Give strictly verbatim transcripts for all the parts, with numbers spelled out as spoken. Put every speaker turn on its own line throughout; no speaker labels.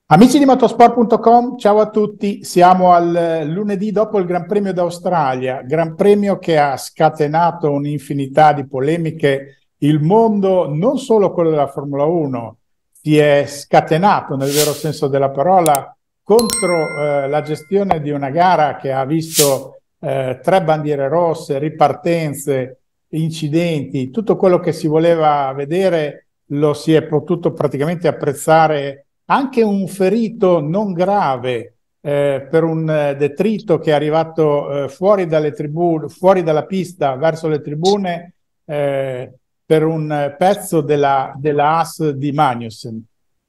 Amici di motorsport punto com, ciao a tutti, siamo al lunedì dopo il Gran Premio d'Australia, Gran Premio che ha scatenato un'infinità di polemiche. Il mondo, non solo quello della Formula uno, si è scatenato nel vero senso della parola contro eh, la gestione di una gara che ha visto eh, tre bandiere rosse, ripartenze, incidenti, tutto quello che si voleva vedere lo si è potuto praticamente apprezzare. Anche un ferito non grave eh, per un eh, detrito che è arrivato eh, fuori dalle tribune, fuori dalla pista verso le tribune eh, per un eh, pezzo della, della Haas di Magnussen.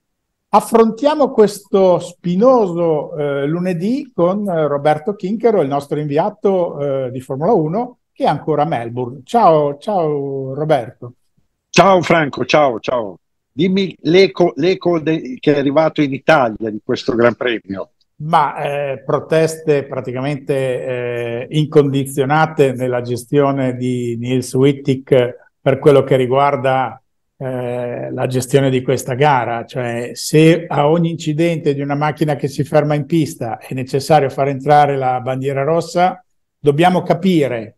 Affrontiamo questo spinoso eh, lunedì con eh, Roberto Chinchero, il nostro inviato eh, di Formula uno, che è ancora a Melbourne. Ciao, ciao Roberto.
Ciao Franco, ciao, ciao. Dimmi l'eco, l'eco che è arrivato in Italia di questo Gran Premio.
Ma eh, proteste praticamente eh, incondizionate nella gestione di Niels Wittig per quello che riguarda eh, la gestione di questa gara. Cioè, se a ogni incidente di una macchina che si ferma in pista è necessario far entrare la bandiera rossa, dobbiamo capire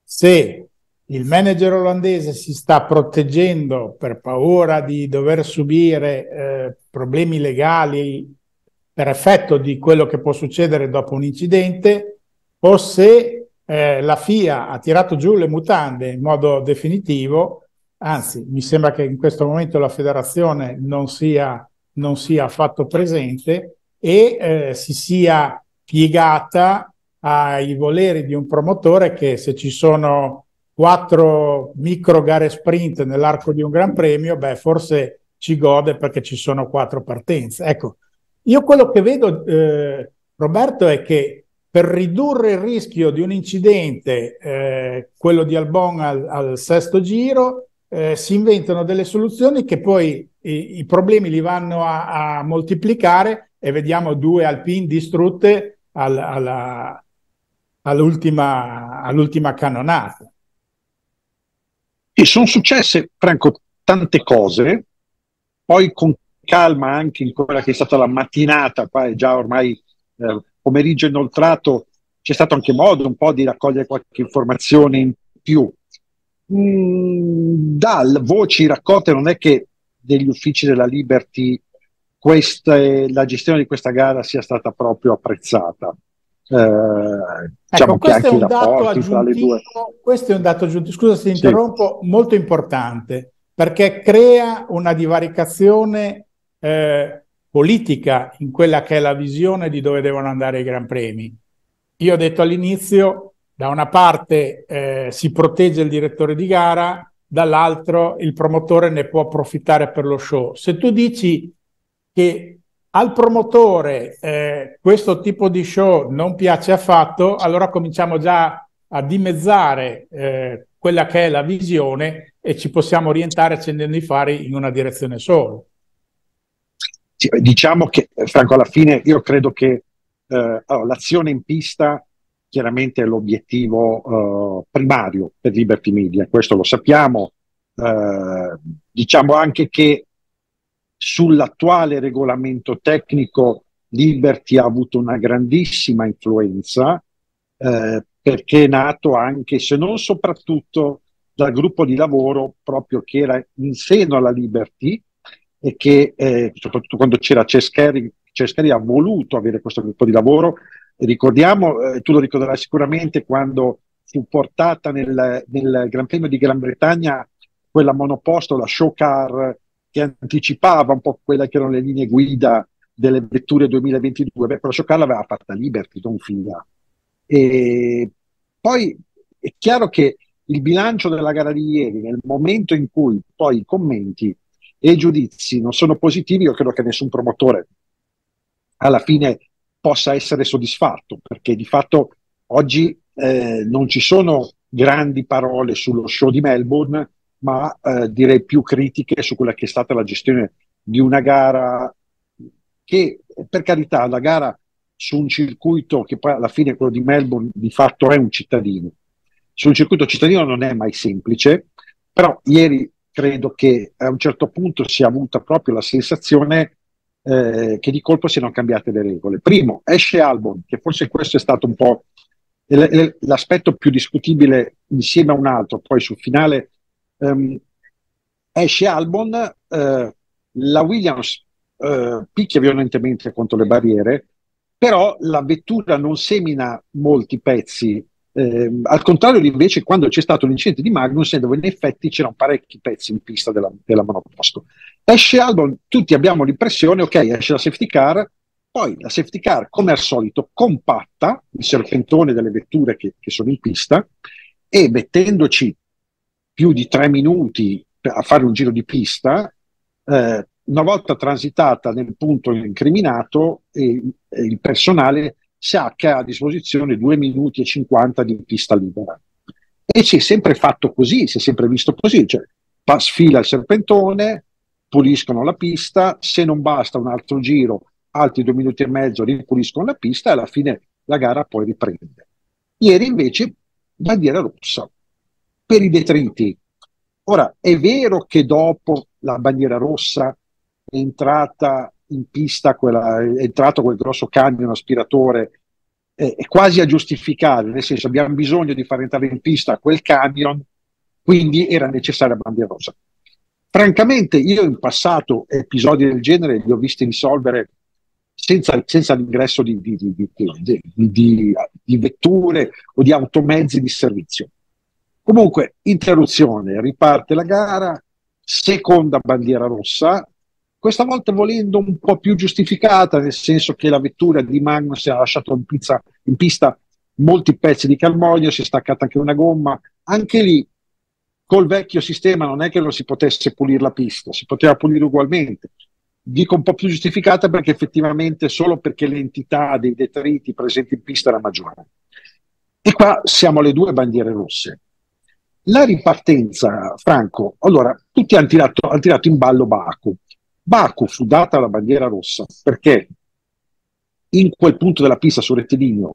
se il manager olandese si sta proteggendo per paura di dover subire eh, problemi legali per effetto di quello che può succedere dopo un incidente, o se eh, la F I A ha tirato giù le mutande in modo definitivo. Anzi, mi sembra che in questo momento la federazione non sia, non sia affatto presente e eh, si sia piegata ai voleri di un promotore che, se ci sono quattro micro gare sprint nell'arco di un Gran Premio, beh, forse ci gode perché ci sono quattro partenze. Ecco, io quello che vedo, eh, Roberto, è che per ridurre il rischio di un incidente, eh, quello di Albon al, al sesto giro, eh, si inventano delle soluzioni che poi i, i problemi li vanno a, a moltiplicare, e vediamo due Alpine distrutte al, alla, all'ultima, all'ultima cannonata.
E sono successe, Franco, tante cose, poi con calma anche in quella che è stata la mattinata, qua è già ormai eh, pomeriggio inoltrato, c'è stato anche modo un po' di raccogliere qualche informazione in più. Mm, da voci raccolte non è che degli uffici della Liberty queste, la gestione di questa gara sia stata proprio apprezzata. Eh, diciamo
Ecco,
che
questo è
anche i
un dato
rapporti tra le due.
aggiuntivo, questo è un dato aggiuntivo, scusa se ti
Sì.
interrompo, molto importante, perché crea una divaricazione eh, politica in quella che è la visione di dove devono andare i Gran Premi. Io ho detto all'inizio, da una parte eh, si protegge il direttore di gara, dall'altro il promotore ne può approfittare per lo show. Se tu dici che al promotore eh, questo tipo di show non piace affatto, allora cominciamo già a dimezzare eh, quella che è la visione e ci possiamo orientare accendendo i fari in una direzione sola.
Sì, diciamo che, Franco, alla fine io credo che eh, allora, l'azione in pista chiaramente è l'obiettivo eh, primario per Liberty Media, questo lo sappiamo. Eh, diciamo anche che sull'attuale regolamento tecnico Liberty ha avuto una grandissima influenza eh, perché è nato anche, se non soprattutto, dal gruppo di lavoro proprio che era in seno alla Liberty e che eh, soprattutto quando c'era Cescheri, Cescheri ha voluto avere questo gruppo di lavoro. E ricordiamo, eh, tu lo ricorderai sicuramente, quando fu portata nel, nel Gran Premio di Gran Bretagna quella monoposto, la show car, che anticipava un po' quelle che erano le linee guida delle vetture duemilaventidue. Beh, quella show car l'aveva fatta Liberty, non F I A. E poi è chiaro che il bilancio della gara di ieri, nel momento in cui poi i commenti e i giudizi non sono positivi, io credo che nessun promotore alla fine possa essere soddisfatto, perché di fatto oggi eh, non ci sono grandi parole sullo show di Melbourne, ma eh, direi più critiche su quella che è stata la gestione di una gara che, per carità, la gara su un circuito che poi alla fine quello di Melbourne di fatto è un cittadino. Su un circuito cittadino non è mai semplice, però ieri credo che a un certo punto si è avuta proprio la sensazione eh, che di colpo siano cambiate le regole. Primo, esce Albon, che forse questo è stato un po' l'aspetto più discutibile insieme a un altro, poi sul finale um, esce Albon, eh, la Williams eh, picchia violentemente contro le barriere, però la vettura non semina molti pezzi, eh, al contrario di invece quando c'è stato l'incidente di Magnussen, dove in effetti c'erano parecchi pezzi in pista della, della monoposto. Esce Albon, tutti abbiamo l'impressione, ok, esce la safety car, poi la safety car, come al solito, compatta il serpentone delle vetture che, che sono in pista, e mettendoci più di tre minuti a fare un giro di pista, eh, una volta transitata nel punto incriminato, e, e il personale sa che ha a disposizione due minuti e cinquanta di pista libera. E si è sempre fatto così, si è sempre visto così, cioè sfila il serpentone, puliscono la pista, se non basta un altro giro, altri due minuti e mezzo ripuliscono la pista e alla fine la gara poi riprende. Ieri invece bandiera rossa per i detriti. Ora, è vero che dopo la bandiera rossa è entrata in pista, quella, è entrato quel grosso camion aspiratore, eh, è quasi a giustificare, nel senso abbiamo bisogno di far entrare in pista quel camion, quindi era necessaria la bandiera rossa. Francamente, io in passato episodi del genere li ho visti risolvere senza, senza l'ingresso di, di, di, di, di, di vetture o di automezzi di servizio. Comunque, interruzione, riparte la gara, seconda bandiera rossa, questa volta volendo un po' più giustificata, nel senso che la vettura di Magnussen ha lasciato in, pizza, in pista molti pezzi di carbonio, si è staccata anche una gomma, anche lì col vecchio sistema non è che non si potesse pulire la pista, si poteva pulire ugualmente. Dico un po' più giustificata perché effettivamente solo perché l'entità dei detriti presenti in pista era maggiore. E qua siamo alle due bandiere rosse. La ripartenza, Franco, allora tutti hanno tirato, hanno tirato in ballo Baku. Baku fu data la bandiera rossa perché in quel punto della pista sul rettilineo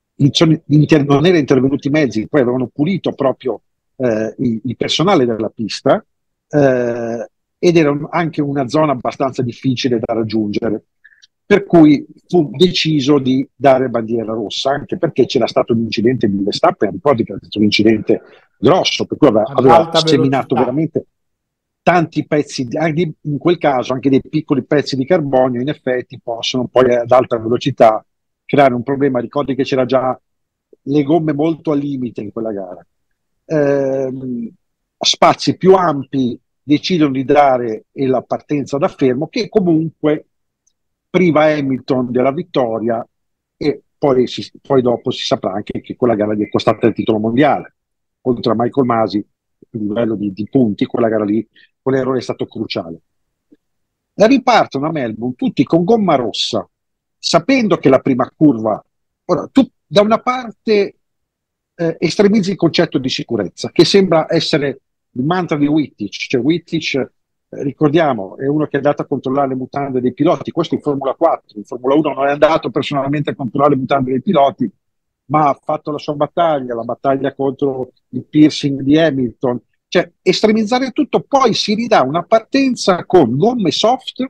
non erano intervenuti i mezzi, poi avevano pulito proprio eh, il, il personale della pista, eh, ed era anche una zona abbastanza difficile da raggiungere, per cui fu deciso di dare bandiera rossa, anche perché c'era stato l'incidente di Verstappen, ricordi che era stato un incidente grosso, per cui aveva, aveva seminato veramente tanti pezzi, anche in quel caso anche dei piccoli pezzi di carbonio in effetti possono poi ad alta velocità creare un problema. Ricordi che c'era già le gomme molto al limite in quella gara. Eh, spazi più ampi decidono di dare la partenza da fermo, che comunque priva Hamilton della vittoria, e poi, si, poi dopo si saprà anche che quella gara gli è costata il titolo mondiale. Oltre a Michael Masi, a livello di, di punti, quella gara lì, quell'errore è stato cruciale. La ripartono a Melbourne tutti con gomma rossa, sapendo che la prima curva, ora tu da una parte eh, estremizzi il concetto di sicurezza, che sembra essere il mantra di Wittich, cioè Wittich, eh, ricordiamo, è uno che è andato a controllare le mutande dei piloti, questo in Formula quattro, in Formula uno non è andato personalmente a controllare le mutande dei piloti, ma ha fatto la sua battaglia, la battaglia contro il piercing di Hamilton, cioè estremizzare tutto, poi si ridà una partenza con gomme soft,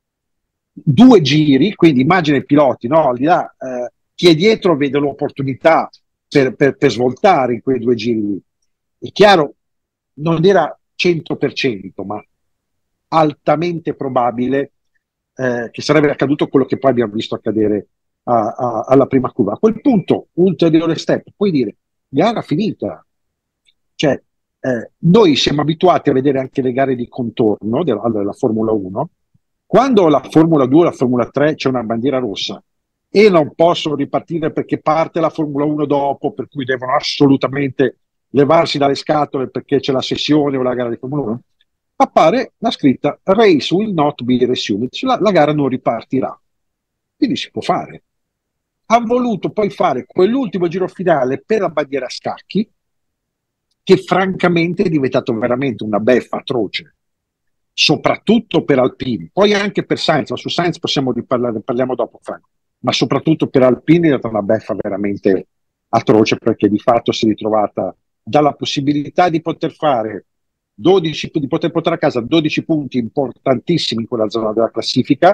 due giri, quindi immagina i piloti, no? Al di là, eh, chi è dietro vede l'opportunità per, per, per svoltare in quei due giri. È chiaro, non era cento per cento, ma altamente probabile eh, che sarebbe accaduto quello che poi abbiamo visto accadere a, a, alla prima curva. A quel punto, ulteriore step, puoi dire, gara finita. Cioè, eh, noi siamo abituati a vedere anche le gare di contorno della, della Formula uno, quando la Formula due o la Formula tre c'è una bandiera rossa e non possono ripartire perché parte la Formula uno dopo, per cui devono assolutamente levarsi dalle scatole perché c'è la sessione o la gara di Formula uno, appare la scritta "Race will not be resumed", cioè la, la gara non ripartirà. Quindi si può fare. Ha voluto poi fare quell'ultimo giro finale per la bandiera a scacchi, che francamente è diventato veramente una beffa atroce, soprattutto per Alpine, poi anche per Sainz, ma su Sainz possiamo riparlare, parliamo dopo, Franco, ma soprattutto per Alpine è stata una beffa veramente atroce, perché di fatto si è ritrovata dalla possibilità di poter fare dodici, di poter portare a casa dodici punti importantissimi in quella zona della classifica,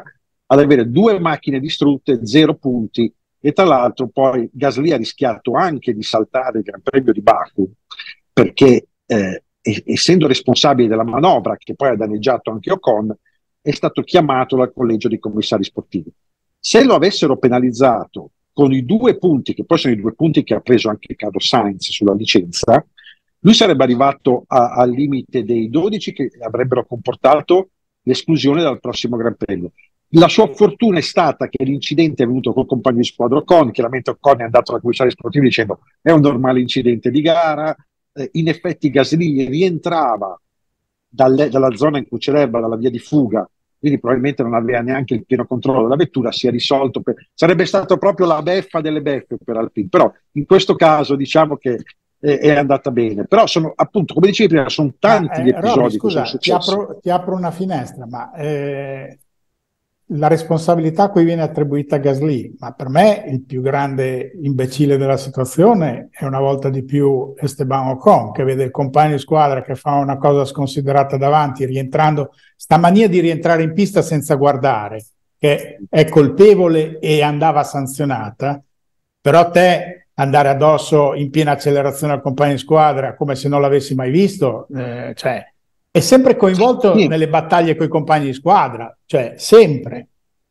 ad avere due macchine distrutte, zero punti, e tra l'altro poi Gasly ha rischiato anche di saltare il Gran Premio di Baku, perché eh, essendo responsabile della manovra, che poi ha danneggiato anche Ocon, è stato chiamato dal collegio dei commissari sportivi. Se lo avessero penalizzato con i due punti, che poi sono i due punti che ha preso anche Carlos Sainz sulla licenza, lui sarebbe arrivato a, al limite dei dodici, che avrebbero comportato l'esclusione dal prossimo Gran Premio. La sua fortuna è stata che l'incidente è venuto col compagno di squadra Ocon, chiaramente Ocon è andato dal commissario sportivo dicendo è un normale incidente di gara. Eh, in effetti Gasly rientrava dalle, dalla zona in cui c'era dalla via di fuga, quindi probabilmente non aveva neanche il pieno controllo della vettura, si è risolto, per, sarebbe stato proprio la beffa delle beffe per Alpine, però in questo caso diciamo che eh, è andata bene, però sono appunto, come dicevi prima, sono tanti
Ma,
gli
eh,
episodi
Robby,
che
scusa,
sono
ti
successi.
apro, ti apro una finestra, ma eh, la responsabilità qui viene attribuita a Gasly, ma per me il più grande imbecille della situazione è una volta di più Esteban Ocon, che vede il compagno di squadra che fa una cosa sconsiderata davanti, rientrando, sta mania di rientrare in pista senza guardare, che è colpevole e andava sanzionata, però te andare addosso in piena accelerazione al compagno di squadra come se non l'avessi mai visto, eh, cioè è sempre coinvolto
Sì,
nelle battaglie con i compagni di squadra, cioè sempre.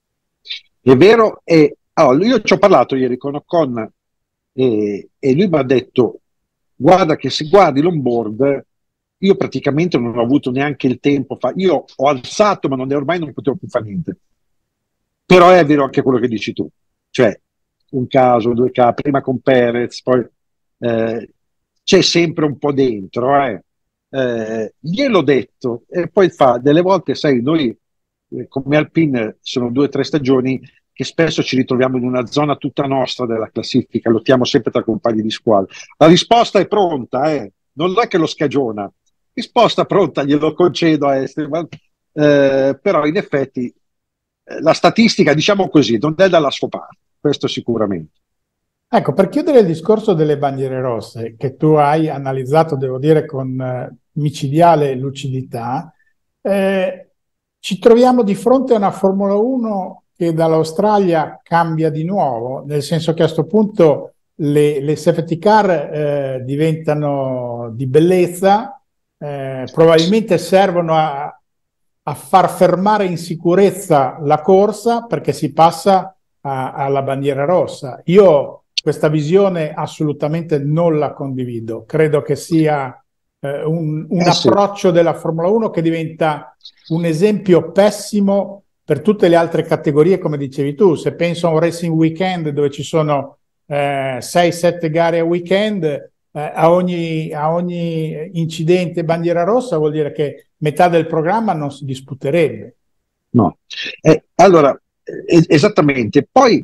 è vero, e allora, io ci ho parlato ieri con Ocon e, e lui mi ha detto guarda che se guardi l'onboard io praticamente non ho avuto neanche il tempo, fa, io ho alzato ma non, ormai non potevo più fare niente, però è vero anche quello che dici tu, cioè un caso, due casi, prima con Perez, poi eh, c'è sempre un po' dentro, eh. Eh, gliel'ho detto e poi fa delle volte, sai, noi eh, come Alpine sono due o tre stagioni che spesso ci ritroviamo in una zona tutta nostra della classifica, lottiamo sempre tra compagni di squadra. La risposta è pronta, eh. Non è che lo scagiona, risposta pronta, glielo concedo a Esteban, eh, però in effetti eh, la statistica, diciamo così, non è dalla sua parte, questo sicuramente.
Ecco, per chiudere il discorso delle bandiere rosse, che tu hai analizzato, devo dire, con eh, micidiale lucidità, eh, ci troviamo di fronte a una Formula uno che dall'Australia cambia di nuovo, nel senso che a questo punto le, le safety car eh, diventano di bellezza, eh, probabilmente servono a, a far fermare in sicurezza la corsa perché si passa a, alla bandiera rossa. Io questa visione assolutamente non la condivido, credo che sia eh, un, un
Eh sì.
approccio della Formula uno che diventa un esempio pessimo per tutte le altre categorie, come dicevi tu. Se penso a un racing weekend dove ci sono eh, sei sette gare a weekend, eh, a, ogni, a ogni incidente bandiera rossa vuol dire che metà del programma non si disputerebbe.
No. Eh, allora, eh, esattamente. Poi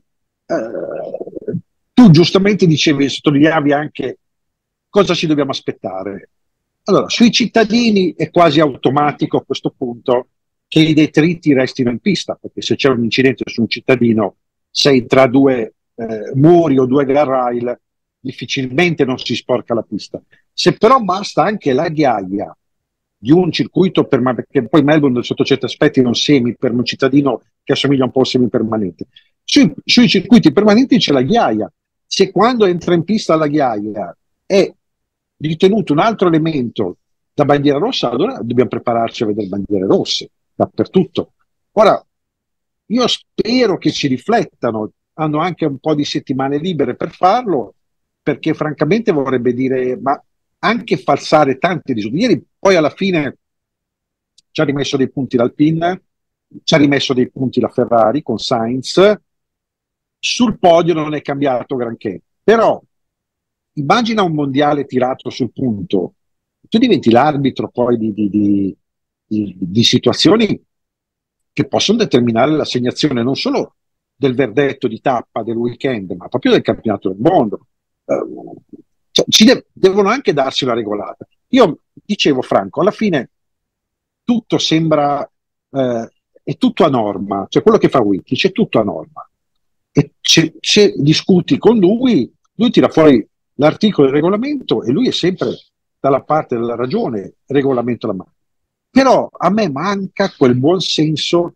eh, tu giustamente dicevi, sottolineavi anche cosa ci dobbiamo aspettare. Allora, sui cittadini è quasi automatico a questo punto che i detriti restino in pista, perché se c'è un incidente su un cittadino, sei tra due eh, muri o due guardrail, difficilmente non si sporca la pista. Se però basta anche la ghiaia di un circuito, per, perché poi Melbourne sotto certi aspetti è un semi per un cittadino che assomiglia un po' a un semipermanente. Sui, sui circuiti permanenti c'è la ghiaia. Se quando entra in pista la ghiaia è ritenuto un altro elemento da bandiera rossa, allora dobbiamo prepararci a vedere bandiere rosse dappertutto. Ora, io spero che ci riflettano, hanno anche un po' di settimane libere per farlo, perché francamente vorrebbe dire, ma anche falsare tanti risultati. Ieri poi alla fine ci ha rimesso dei punti l'Alpine, ci ha rimesso dei punti la Ferrari con Sainz, sul podio non è cambiato granché, però immagina un mondiale tirato sul punto, tu diventi l'arbitro poi di, di, di, di, di situazioni che possono determinare l'assegnazione non solo del verdetto di tappa del weekend, ma proprio del campionato del mondo. Uh, cioè, ci de- devono anche darsi una regolata. Io dicevo, Franco, alla fine tutto sembra, eh, è tutto a norma, cioè quello che fa Wiki, c'è tutto a norma. E se, se discuti con lui, lui tira fuori l'articolo del regolamento e lui è sempre dalla parte della ragione, regolamento alla mano. Però a me manca quel buon senso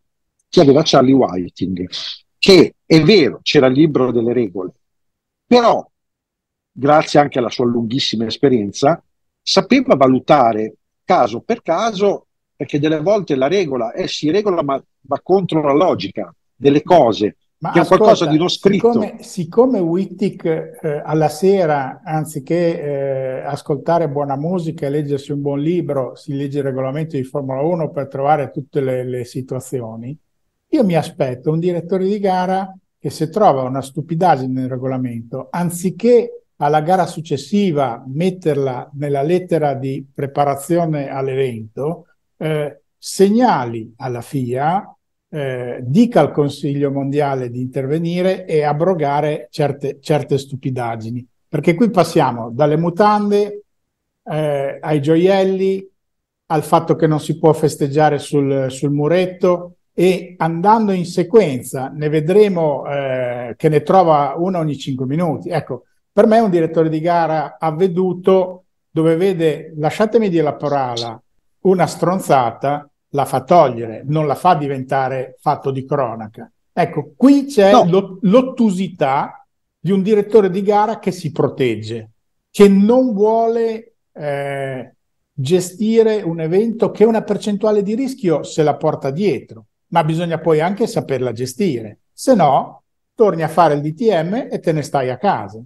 che aveva Charlie Whiting, che è vero, c'era il libro delle regole, però grazie anche alla sua lunghissima esperienza, sapeva valutare caso per caso, perché delle volte la regola è si regola ma va contro la logica delle cose,
Ma
che è qualcosa di
ascolta,
non scritto.
siccome, siccome Wittig eh, alla sera, anziché eh, ascoltare buona musica e leggersi un buon libro, si legge il regolamento di Formula uno per trovare tutte le, le situazioni, io mi aspetto un direttore di gara che se trova una stupidaggine nel regolamento, anziché alla gara successiva metterla nella lettera di preparazione all'evento, eh, segnali alla F I A, eh, dica al Consiglio mondiale di intervenire e abrogare certe, certe stupidaggini. Perché qui passiamo dalle mutande eh, ai gioielli, al fatto che non si può festeggiare sul, sul muretto, e andando in sequenza ne vedremo eh, che ne trova una ogni cinque minuti. Ecco, per me un direttore di gara avveduto, dove vede, lasciatemi dire la parola, una stronzata, la fa togliere, non la fa diventare fatto di cronaca. Ecco, qui c'è
No,
l'ottusità di un direttore di gara che si protegge, che non vuole eh, gestire un evento che una percentuale di rischio se la porta dietro, ma bisogna poi anche saperla gestire, se no torni a fare il D T M e te ne stai a casa.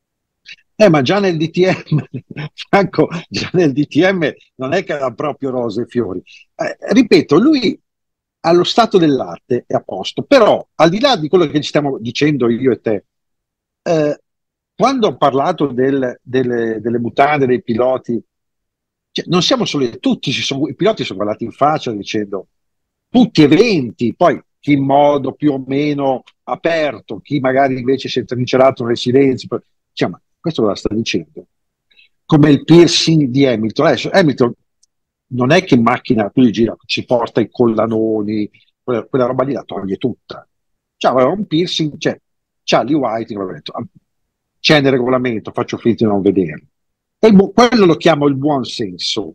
eh, ma già nel D T M, Franco, già nel D T M non è che era proprio rose e fiori. Eh, ripeto, lui allo stato dell'arte è a posto, però al di là di quello che ci stiamo dicendo io e te, eh, quando ho parlato del- delle, delle mutande dei piloti, cioè, non siamo solo tutti, si sono, i piloti sono guardati in faccia dicendo tutti eventi, poi chi in modo più o meno aperto, chi magari invece si è trincerato nel silenzio, cioè, ma questo lo sta dicendo. Come il piercing di Hamilton. Adesso Hamilton non è che in macchina tu gli gira, ci porta i collanoni, quella, quella roba lì la toglie tutta. C'ha un piercing, c'è Charlie White, come ho detto, c'è nel regolamento, faccio finta di non vederlo. E il bu- quello lo chiamo il buon senso.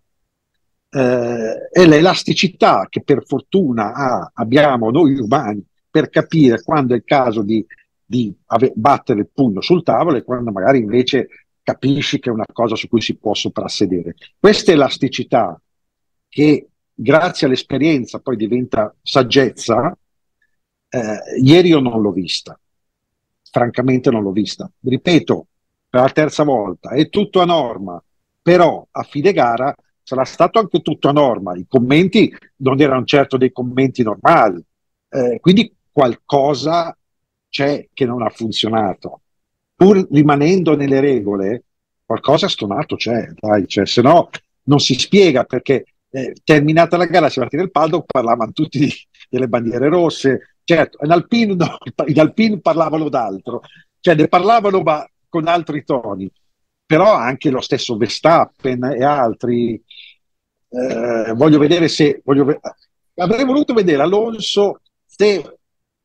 Eh, è l'elasticità che per fortuna ha- abbiamo noi umani per capire quando è il caso di, di ave- battere il pugno sul tavolo e quando magari invece capisci che è una cosa su cui si può soprassedere. Questa elasticità che grazie all'esperienza poi diventa saggezza, eh, ieri io non l'ho vista, francamente non l'ho vista. Ripeto, per la terza volta, è tutto a norma, però a fine gara sarà stato anche tutto a norma. I commenti non erano certo dei commenti normali, eh, quindi qualcosa c'è che non ha funzionato. Pur rimanendo nelle regole, qualcosa stonato c'è, dai, cioè, se no non si spiega perché eh, terminata la gara, si va a tirare il palco, parlavano tutti di, delle bandiere rosse. Certo, in Alpine, no, in Alpine parlavano d'altro, cioè ne parlavano ma con altri toni, però anche lo stesso Verstappen e altri. Eh, voglio vedere se voglio ve- avrei voluto vedere Alonso se,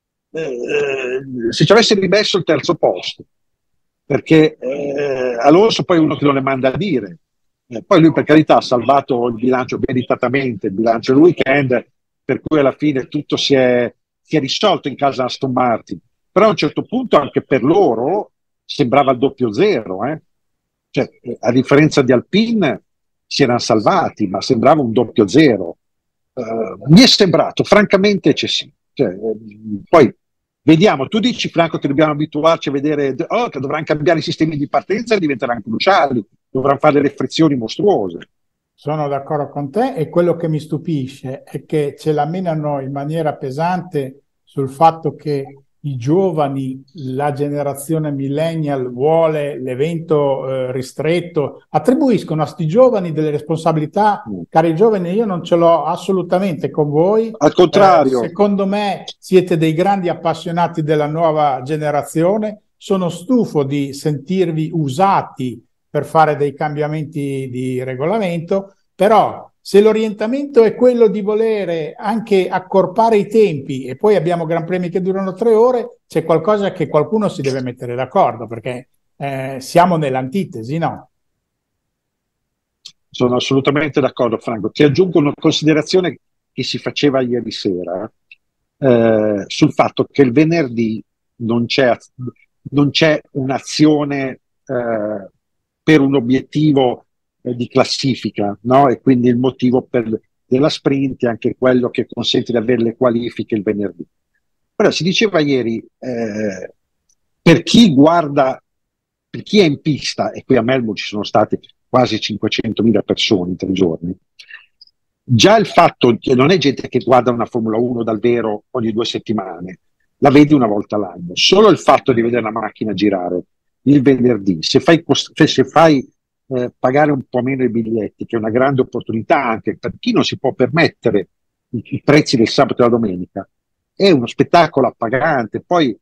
eh, se ci avesse rimesso il terzo posto, perché eh, Alonso poi è uno che non le manda a dire. Eh, poi lui per carità ha salvato il bilancio meritatamente, il bilancio del weekend, per cui alla fine tutto si è, si è risolto in casa Aston Martin. Però a un certo punto anche per loro sembrava il doppio zero. Eh? Cioè, eh, a differenza di Alpine si erano salvati, ma sembrava un doppio zero. Eh, mi è sembrato francamente eccessivo. Cioè, eh, poi vediamo, tu dici Franco che dobbiamo abituarci a vedere oh, che dovranno cambiare i sistemi di partenza e diventeranno cruciali, dovranno fare delle frizioni mostruose.
Sono d'accordo con te, e quello che mi stupisce è che ce la menano in maniera pesante sul fatto che i giovani, la generazione millennial vuole l'evento eh, ristretto, attribuiscono a sti giovani delle responsabilità.
Mm.
Cari giovani, io non ce l'ho assolutamente con voi.
Al
Eh,
contrario,
secondo me siete dei grandi appassionati della nuova generazione. Sono stufo di sentirvi usati per fare dei cambiamenti di regolamento, però se l'orientamento è quello di volere anche accorpare i tempi e poi abbiamo gran premi che durano tre ore, c'è qualcosa che qualcuno si deve mettere d'accordo, perché eh, siamo nell'antitesi, no?
sono assolutamente d'accordo, Franco. Ti aggiungo una considerazione che si faceva ieri sera. eh, sul fatto che il venerdì non c'è, non c'è un'azione eh, per un obiettivo eh, di classifica, no? E quindi il motivo per, della sprint è anche quello che consente di avere le qualifiche il venerdì. Però si diceva ieri, eh, per chi guarda, per chi è in pista, e qui a Melbourne ci sono state quasi cinquecentomila persone in tre giorni, già il fatto che non è gente che guarda una Formula uno dal vero ogni due settimane, la vedi una volta all'anno. Solo il fatto di vedere la macchina girare il venerdì, se fai, se fai eh, pagare un po' meno i biglietti, che è una grande opportunità anche per chi non si può permettere i, i prezzi del sabato e la domenica, è uno spettacolo appagante. Poi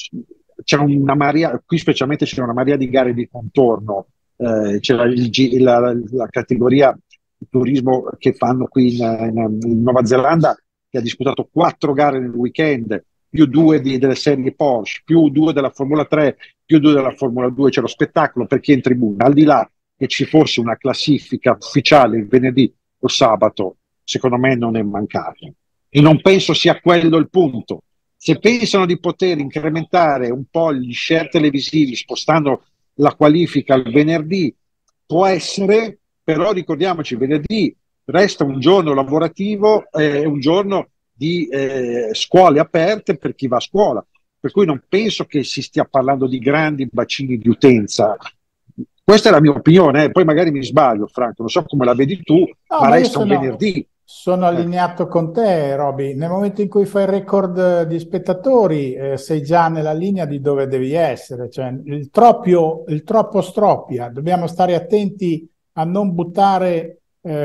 c'è una marea, qui specialmente c'è una marea di gare di contorno, eh, c'è la, il, la, la categoria turismo che fanno qui in, in, in Nuova Zelanda, che ha disputato quattro gare nel weekend, più due di, delle serie Porsche, più due della Formula tre, più due della Formula due. C'è lo spettacolo per chi è in tribuna, al di là che ci fosse una classifica ufficiale il venerdì o sabato, secondo me non è mancato, e non penso sia quello il punto. Se pensano di poter incrementare un po' gli share televisivi spostando la qualifica al venerdì, può essere, però ricordiamoci, venerdì resta un giorno lavorativo e eh, un giorno di eh, scuole aperte per chi va a scuola, per cui non penso che si stia parlando di grandi bacini di utenza. Questa è la mia opinione, eh. Poi magari mi sbaglio, Franco, non so come la vedi tu,
No,
ma
ma io
resta un
sono,
venerdì.
sono
Eh.
allineato con te, Roby. Nel momento in cui fai il record di spettatori, eh, sei già nella linea di dove devi essere. Cioè, il, troppio, il troppo stroppia. Dobbiamo stare attenti a non buttare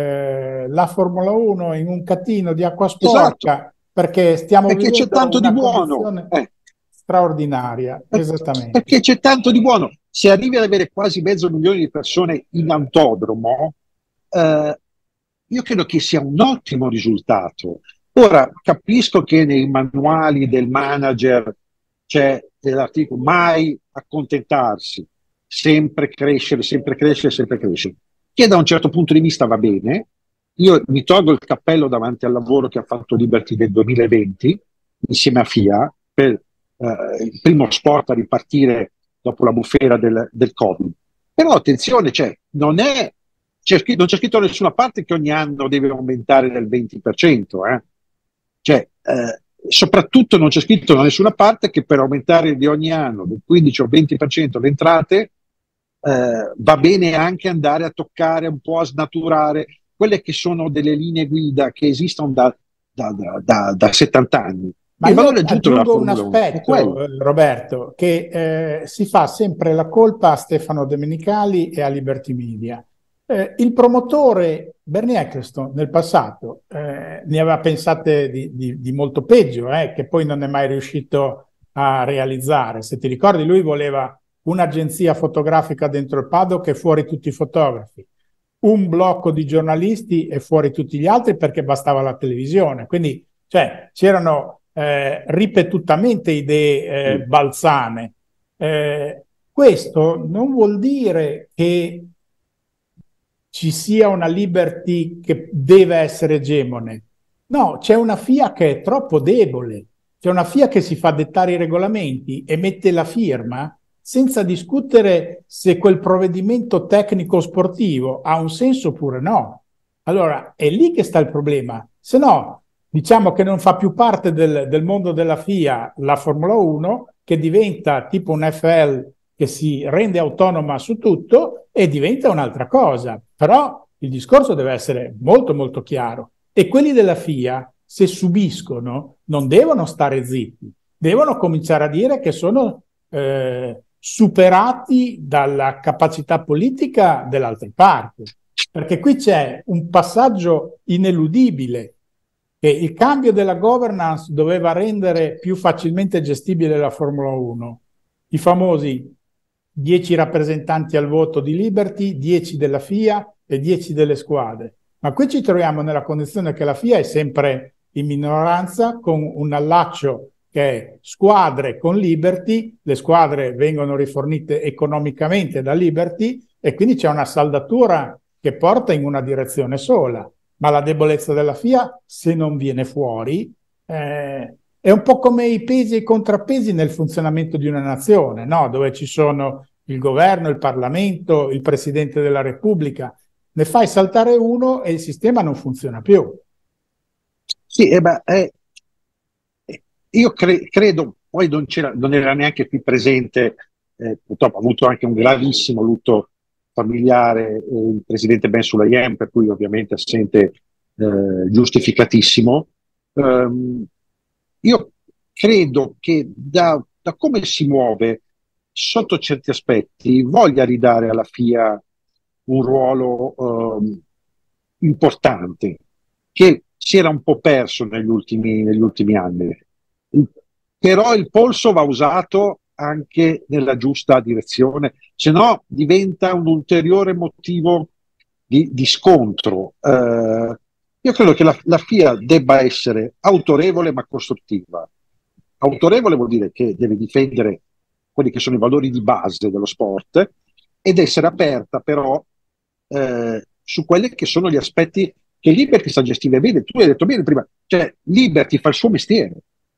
eh, la Formula uno in un catino di acqua
Esatto,
sporca, perché stiamo
perché c'è
vivendo
tanto di
una
buono.
condizione
Eh.
straordinaria. Esattamente.
Perché c'è tanto di buono. Se arrivi ad avere quasi mezzo milione di persone in autodromo, eh, io credo che sia un ottimo risultato. Ora, capisco che nei manuali del manager c'è l'articolo mai accontentarsi, sempre crescere, sempre crescere, sempre crescere, che da un certo punto di vista va bene. Io mi tolgo il cappello davanti al lavoro che ha fatto Liberty nel duemilaventi insieme a F I A, per eh, il primo sport a ripartire dopo la bufera del, del Covid. Però attenzione, cioè, non è c'è scritto, non c'è scritto da nessuna parte che ogni anno deve aumentare del venti per cento. Eh? Cioè, eh, soprattutto non c'è scritto da nessuna parte che per aumentare di ogni anno del quindici o venti per cento le entrate eh, va bene anche andare a toccare un po', a snaturare quelle che sono delle linee guida che esistono da, da, da, da, da settanta anni.
Ma
Il
io
valore aggiunto della
aggiungo un
Formula uno è quello.
aspetto, eh, Roberto, che eh, si fa sempre la colpa a Stefano Domenicali e a Liberty Media. Eh, il promotore Bernie Ecclestone nel passato eh, ne aveva pensate di, di, di molto peggio, eh, che poi non è mai riuscito a realizzare. Se ti ricordi, lui voleva un'agenzia fotografica dentro il paddock e fuori tutti i fotografi, un blocco di giornalisti e fuori tutti gli altri perché bastava la televisione. Quindi, cioè, c'erano eh, ripetutamente idee eh, balzane. Eh, questo non vuol dire che ci sia una Liberty che deve essere egemone. No, c'è una F I A che è troppo debole. C'è una F I A che si fa dettare i regolamenti e mette la firma senza discutere se quel provvedimento tecnico sportivo ha un senso oppure no. Allora, è lì che sta il problema. Se no, diciamo che non fa più parte del, del mondo della F I A la Formula uno, che diventa tipo un F L che si rende autonoma su tutto e diventa un'altra cosa. Però il discorso deve essere molto molto chiaro. E quelli della F I A, se subiscono, non devono stare zitti, devono cominciare a dire che sono eh, superati dalla capacità politica dell'altra parte. Perché qui c'è un passaggio ineludibile, che il cambio della governance doveva rendere più facilmente gestibile la Formula uno. I famosi dieci rappresentanti al voto di Liberty, dieci della F I A e dieci delle squadre. Ma qui ci troviamo nella condizione che la F I A è sempre in minoranza, con un allaccio che è squadre con Liberty, le squadre vengono rifornite economicamente da Liberty e quindi c'è una saldatura che porta in una direzione sola. Ma la debolezza della F I A, se non viene fuori, eh, È un po' come i pesi e i contrappesi nel funzionamento di una nazione, no? Dove ci sono il governo, il Parlamento, il Presidente della Repubblica. Ne fai saltare uno e il sistema non funziona più.
Sì, eh beh, eh, io cre- credo, poi non, c'era, non era neanche qui presente, eh, purtroppo ha avuto anche un gravissimo lutto familiare, eh, il presidente Ben Sulayem, per cui ovviamente assente, eh, giustificatissimo. Ehm, io credo che da, da come si muove sotto certi aspetti voglia ridare alla F I A un ruolo ehm, importante che si era un po' perso negli ultimi, negli ultimi anni. Però il polso va usato anche nella giusta direzione, se no diventa un ulteriore motivo di, di scontro. Eh, io credo che la, la F I A debba essere autorevole ma costruttiva. Autorevole vuol dire che deve difendere quelli che sono i valori di base dello sport ed essere aperta però eh, su quelli che sono gli aspetti che Liberty sa gestire bene. Tu hai detto bene prima, cioè Liberty fa il suo mestiere.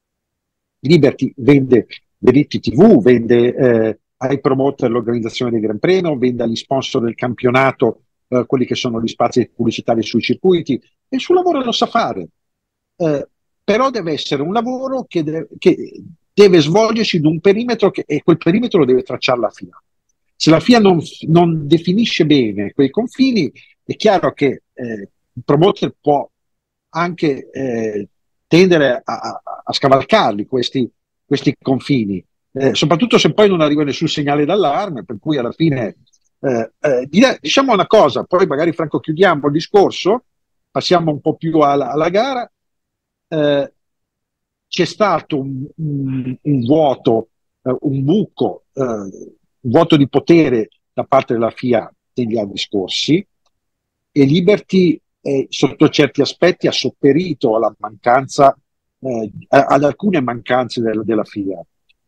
Liberty vende diritti tivù, vende eh, ai promoter l'organizzazione dei Gran Premio, vende agli sponsor del campionato eh, quelli che sono gli spazi pubblicitari sui circuiti, e il suo lavoro lo sa fare. Eh, però deve essere un lavoro che, de- che deve svolgersi in un perimetro che, e quel perimetro lo deve tracciare la F I A. Se la F I A non, non definisce bene quei confini, è chiaro che eh, il promoter può anche eh, tendere a, a, a scavalcarli questi, questi confini, eh, soprattutto se poi non arriva nessun segnale d'allarme, per cui alla fine eh, eh, diciamo una cosa, poi magari Franco chiudiamo il discorso, passiamo un po' più alla, alla gara. Eh, c'è stato un, un, un vuoto, eh, un buco, eh, un vuoto di potere da parte della F I A negli anni scorsi e Liberty eh, sotto certi aspetti ha sopperito alla mancanza, eh, ad alcune mancanze del, della F I A.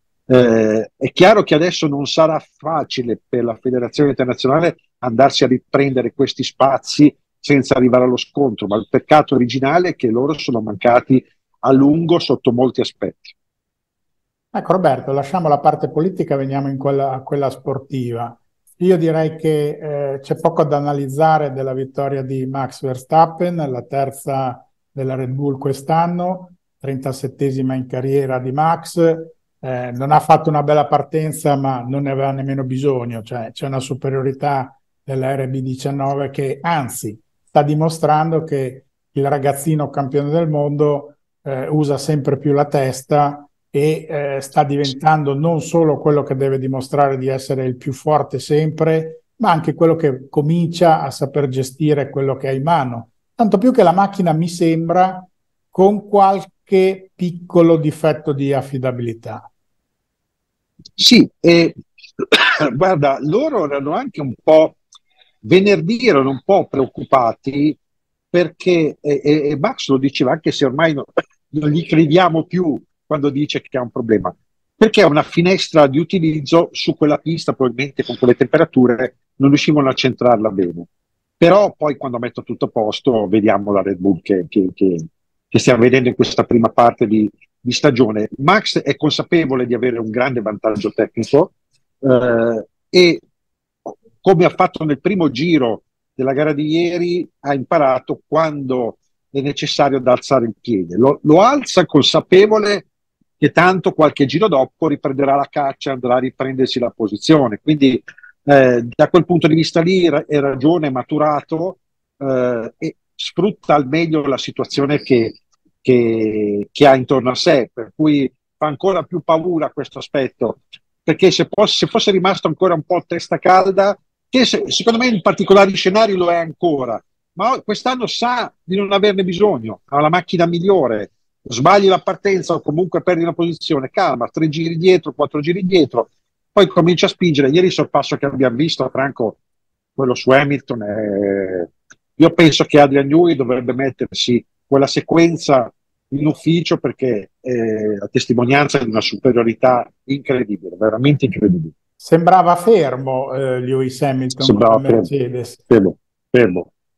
Eh, è chiaro che adesso non sarà facile per la Federazione Internazionale andarsi a riprendere questi spazi senza arrivare allo scontro, ma il peccato originale è che loro sono mancati a lungo sotto molti aspetti.
Ecco Roberto, lasciamo la parte politica, veniamo in quella, quella sportiva. Io direi che eh, c'è poco da analizzare della vittoria di Max Verstappen, la terza della Red Bull quest'anno, trentasettesima in carriera di Max. Eh, non ha fatto una bella partenza, ma non ne aveva nemmeno bisogno, cioè c'è una superiorità della R B diciannove che anzi sta dimostrando che il ragazzino campione del mondo eh, usa sempre più la testa e eh, sta diventando non solo quello che deve dimostrare di essere il più forte sempre, ma anche quello che comincia a saper gestire quello che ha in mano. Tanto più che la macchina mi sembra con qualche piccolo difetto di affidabilità.
Sì, e guarda, loro erano anche un po', venerdì erano un po' preoccupati perché, e, e Max lo diceva anche se ormai no, non gli crediamo più quando dice che ha un problema, perché è una finestra di utilizzo su quella pista, probabilmente con quelle temperature non riuscivano a centrarla bene. Però poi quando metto tutto a posto vediamo la Red Bull che, che, che, che stiamo vedendo in questa prima parte di, di stagione. Max è consapevole di avere un grande vantaggio tecnico eh, e come ha fatto nel primo giro della gara di ieri ha imparato quando è necessario da alzare il piede. Lo, lo alza consapevole che tanto qualche giro dopo riprenderà la caccia, andrà a riprendersi la posizione. Quindi eh, da quel punto di vista lì è ragione, è maturato eh, e sfrutta al meglio la situazione che, che, che ha intorno a sé, per cui fa ancora più paura questo aspetto, perché se, fosse, se fosse rimasto ancora un po' testa calda, che se, secondo me in particolari scenari lo è ancora, ma quest'anno sa di non averne bisogno, ha la macchina migliore, sbagli la partenza o comunque perdi una posizione, calma, tre giri dietro, quattro giri dietro, poi comincia a spingere. Ieri il sorpasso che abbiamo visto, Franco, quello su Hamilton, è... io penso che Adrian Newey dovrebbe mettersi quella sequenza in ufficio perché è la testimonianza di una superiorità incredibile, veramente incredibile.
Sembrava fermo eh, Lewis Hamilton con la
Sembrava fermo,
Mercedes.
fermo, fermo.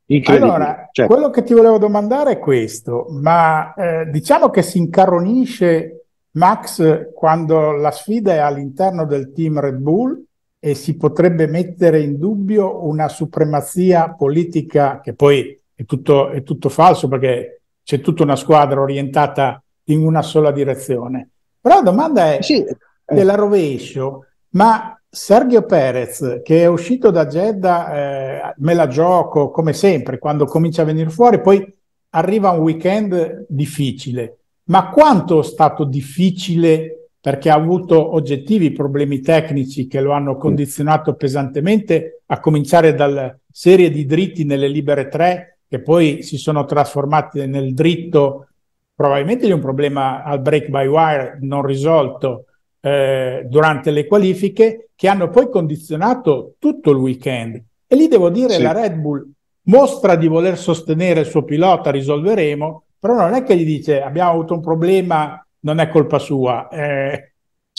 incredibile.
Allora,
Cioè,
quello che ti volevo domandare è questo, ma eh, diciamo che si incarronisce Max quando la sfida è all'interno del team Red Bull e si potrebbe mettere in dubbio una supremazia politica, che poi è tutto, è tutto falso perché c'è tutta una squadra orientata in una sola direzione. Però la domanda è,
sì,
te
eh,
la rovescio, ma Sergio Perez, che è uscito da Jeddah, eh, me la gioco come sempre, quando comincia a venire fuori, poi arriva un weekend difficile. Ma quanto è stato difficile perché ha avuto oggettivi problemi tecnici che lo hanno
sì,
condizionato pesantemente, a cominciare dalla serie di dritti nelle libere tre, che poi si sono trasformati nel dritto, probabilmente di un problema al break by wire non risolto eh, durante le qualifiche, che hanno poi condizionato tutto il weekend. E lì devo dire,
sì.
la Red Bull mostra di voler sostenere il suo pilota, risolveremo, però non è che gli dice abbiamo avuto un problema, non è colpa sua. Eh,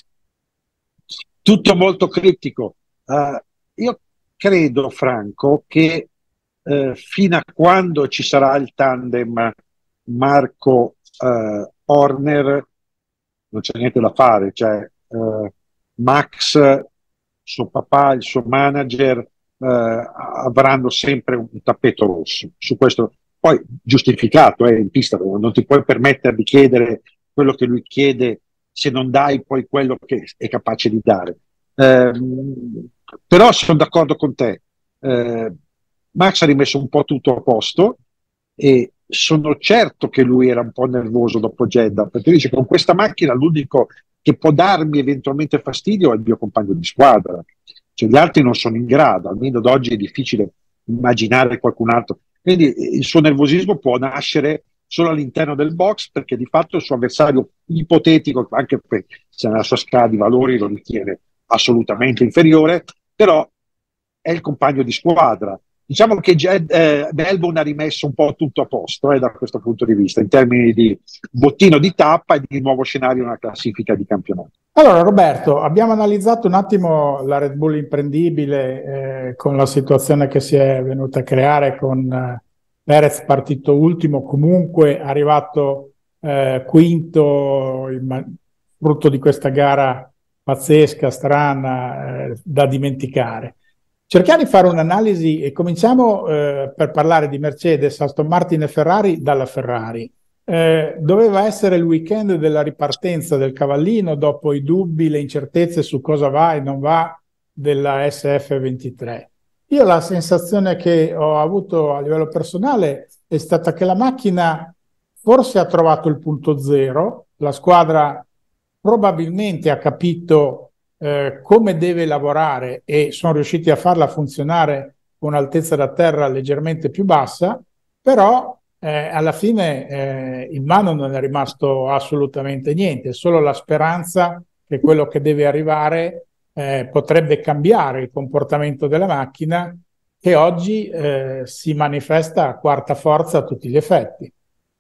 Tutto molto criptico. Uh, io credo, Franco, che uh, fino a quando ci sarà il tandem Marco uh, Horner, non c'è niente da fare. Cioè, uh, Max, suo papà, il suo manager avranno sempre un tappeto rosso. Su questo, poi giustificato, eh, in pista, non ti puoi permettere di chiedere quello che lui chiede se non dai poi quello che è capace di dare. Eh, però sono d'accordo con te. Eh, Max ha rimesso un po' tutto a posto e sono certo che lui era un po' nervoso dopo Jeddah, perché dice con questa macchina l'unico che può darmi eventualmente fastidio è il mio compagno di squadra. Cioè, gli altri non sono in grado, almeno ad oggi è difficile immaginare qualcun altro. Quindi il suo nervosismo può nascere solo all'interno del box, perché di fatto il suo avversario ipotetico, anche se nella sua scala di valori lo ritiene assolutamente inferiore, però è il compagno di squadra. Diciamo che Jed, eh, Melbourne ha rimesso un po' tutto a posto eh, da questo punto di vista, in termini di bottino di tappa e di nuovo scenario nella classifica di campionato.
Allora Roberto, abbiamo analizzato un attimo la Red Bull imprendibile eh, con la situazione che si è venuta a creare con eh, Perez partito ultimo, comunque arrivato eh, quinto, in, frutto di questa gara pazzesca, strana, eh, da dimenticare. Cerchiamo di fare un'analisi e cominciamo eh, per parlare di Mercedes, Aston Martin e Ferrari dalla Ferrari. Eh, doveva essere il weekend della ripartenza del cavallino dopo i dubbi, le incertezze su cosa va e non va della S F ventitré. Io la sensazione che ho avuto a livello personale è stata che la macchina forse ha trovato il punto zero, la squadra probabilmente ha capito eh, come deve lavorare e sono riusciti a farla funzionare con un'altezza da terra leggermente più bassa, però eh, alla fine eh, in mano non è rimasto assolutamente niente, solo la speranza che quello che deve arrivare eh, potrebbe cambiare il comportamento della macchina, che oggi eh, si manifesta a quarta forza a tutti gli effetti.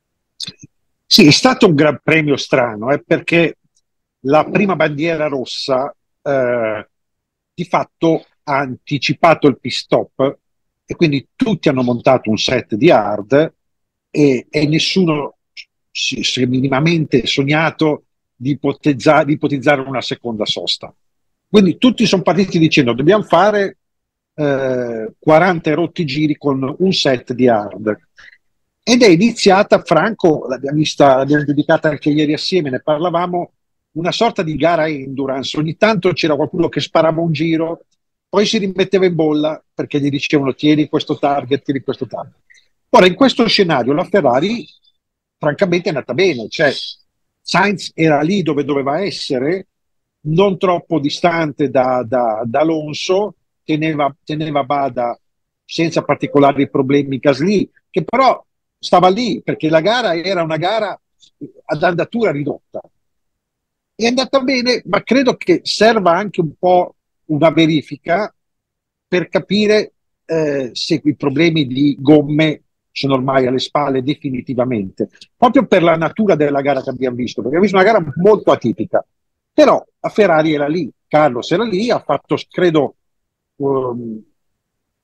Sì, è stato un gran premio strano, eh, perché la prima bandiera rossa eh, di fatto ha anticipato il pit stop e quindi tutti hanno montato un set di hard e, e nessuno si, si è minimamente sognato di ipotizzare, di ipotizzare una seconda sosta. Quindi tutti sono partiti dicendo dobbiamo fare eh, quaranta rotti giri con un set di hard. Ed è iniziata, Franco, l'abbiamo vista, l'abbiamo giudicata anche ieri assieme, ne parlavamo, una sorta di gara endurance. Ogni tanto c'era qualcuno che sparava un giro, poi si rimetteva in bolla perché gli dicevano tieni questo target, tieni questo target. Ora, in questo scenario la Ferrari francamente è andata bene, cioè Sainz era lì dove doveva essere, non troppo distante da, da, da Alonso, teneva, teneva bada senza particolari problemi Gasly, che però stava lì perché la gara era una gara ad andatura ridotta. È andata bene, ma credo che serva anche un po' una verifica per capire eh, se i problemi di gomme sono ormai alle spalle definitivamente, proprio per la natura della gara che abbiamo visto, perché abbiamo visto una gara molto atipica, però la Ferrari era lì, Carlos era lì, ha fatto, credo, um,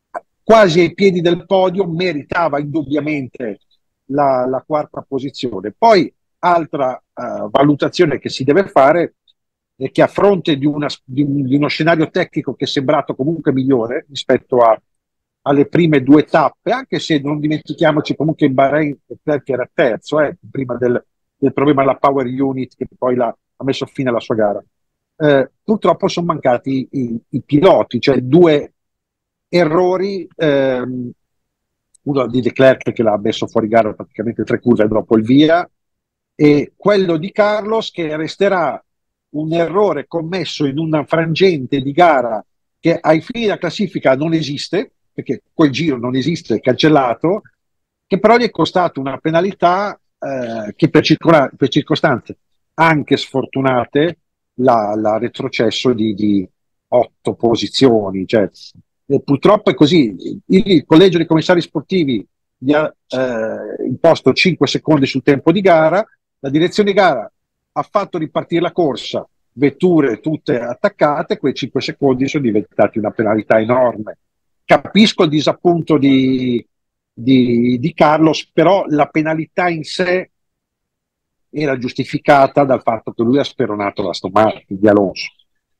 quasi ai piedi del podio, meritava indubbiamente la, la quarta posizione. Poi altra uh, valutazione che si deve fare è che a fronte di, una, di, un, di uno scenario tecnico che è sembrato comunque migliore rispetto a, alle prime due tappe, anche se non dimentichiamoci comunque in Bahrain Leclerc era terzo, eh, prima del, del problema della power unit che poi la, ha messo fine alla sua gara. Eh, purtroppo sono mancati i, i piloti, cioè due errori, ehm, uno di Leclerc che l'ha messo fuori gara praticamente tre curve dopo il via, e quello di Carlos che resterà un errore commesso in una frangente di gara che ai fini della classifica non esiste, perché quel giro non esiste, è cancellato, che però gli è costato una penalità eh, che per, circola- per circostanze anche sfortunate l'ha, l'ha retrocesso di, di otto posizioni. Cioè, eh, purtroppo è così. Il, il collegio dei commissari sportivi gli ha eh, imposto cinque secondi sul tempo di gara, la direzione di gara ha fatto ripartire la corsa, vetture tutte attaccate, quei cinque secondi sono diventati una penalità enorme. Capisco il disappunto di, di, di Carlos, però la penalità in sé era giustificata dal fatto che lui ha speronato la Aston Martin di Alonso.